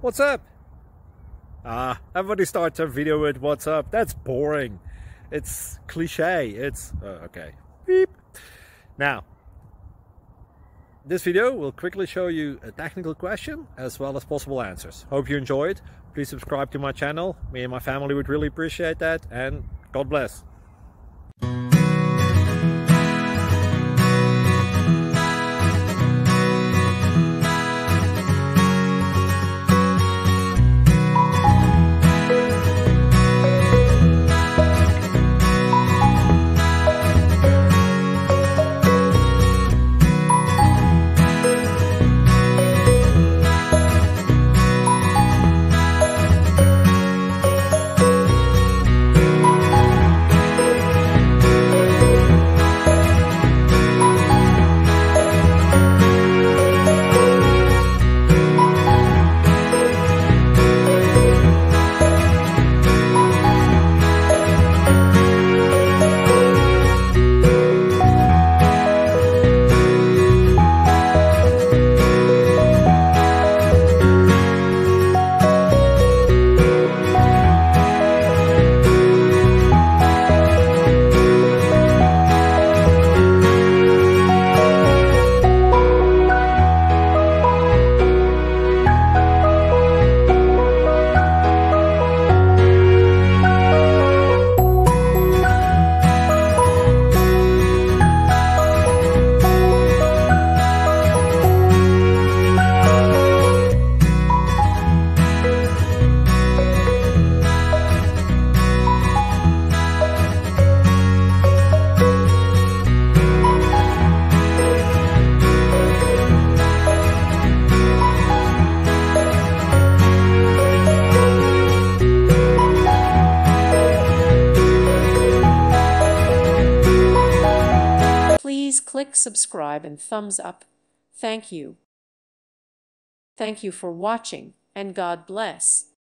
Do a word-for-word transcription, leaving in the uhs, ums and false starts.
What's up? Ah, everybody starts their video with what's up. That's boring. It's cliche. It's uh, okay. Beep. Now, this video will quickly show you a technical question as well as possible answers. Hope you enjoyed. Please subscribe to my channel. Me and my family would really appreciate that, and God bless. Please click subscribe and thumbs up. Thank you. Thank you for watching, and God bless.